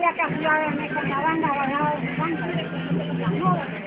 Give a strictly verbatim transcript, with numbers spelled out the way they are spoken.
día que fui a verme con la banda, bajaba de mi banda.